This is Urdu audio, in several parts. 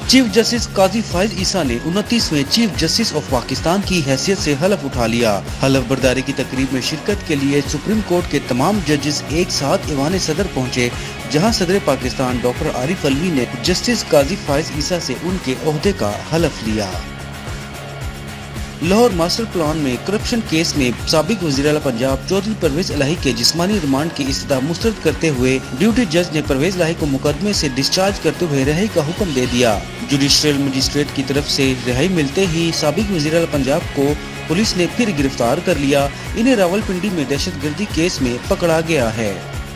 چیف جسٹس قاضی فائز عیسیٰ نے 29ویں چیف جسٹس آف پاکستان کی حیثیت سے حلف اٹھا لیا۔ حلف برداری کی تقریب میں شرکت کے لیے سپریم کورٹ کے تمام ججز ایک ساتھ ایوان صدر پہنچے، جہاں صدر پاکستان ڈاکٹر عارف علوی نے جسٹس قاضی فائز عیسیٰ سے ان کے عہدے کا حلف لیا۔ لاہور ماسٹر پلان میں کرپشن کیس میں سابق وزیر اعلیٰ پنجاب چودھری پرویز الہی کے جسمانی ریمانڈ کی استدعا مسترد کرتے ہوئے ڈیوٹی جج نے پرویز الہی کو مقدمے سے ڈسچارج کرتے ہوئے رہائی کا حکم دے دیا۔ جوڈیشل مجسٹریٹ کی طرف سے رہائی ملتے ہی سابق وزیر اعلیٰ پنجاب کو پولیس نے پھر گرفتار کر لیا۔ انہیں راولپنڈی میں دہشت گردی کیس میں پکڑا گیا ہے۔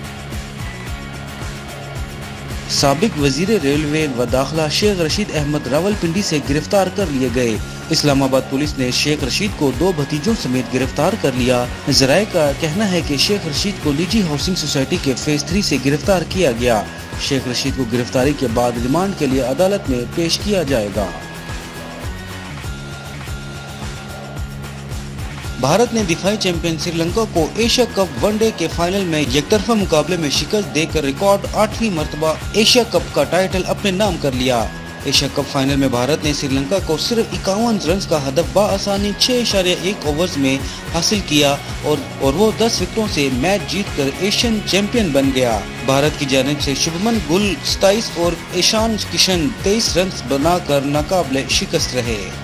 سابق وزیر ریلوے و داخلہ شیخ رشید احمد راولپنڈی سے گرفتار کر لیے گئے۔ اسلام آباد پولیس نے شیخ رشید کو 2 بھتیجوں سمیت گرفتار کر لیا۔ ذرائع کا کہنا ہے کہ شیخ رشید کو نجی ہاؤسنگ سوسائٹی کے فیز 3 سے گرفتار کیا گیا۔ شیخ رشید کو گرفتاری کے بعد ریمانڈ کے لیے عدالت میں پیش کیا جائے گا۔ بھارت نے دفاعی چیمپئن سری لنکا کو Asia cup one day final میں یک طرفہ مقابلے میں شکست دے کر ریکارڈ 8ویں مرتبہ ایشیا کپ کا ٹائٹل اپنے نام کر لیا۔ ایشیا کپ فائنل میں بھارت نے سری لنکا کو صرف 51 رنز کا ہدف بآسانی 6.1 اوورز میں حاصل کیا اور وہ 10 وکٹوں سے میچ جیت کر ایشین چیمپئن بن گیا۔ بھارت کی جانب سے شبھمن گل 27 اور ایشان کشن 23 رنز بنا کر ناقابل شکست رہے۔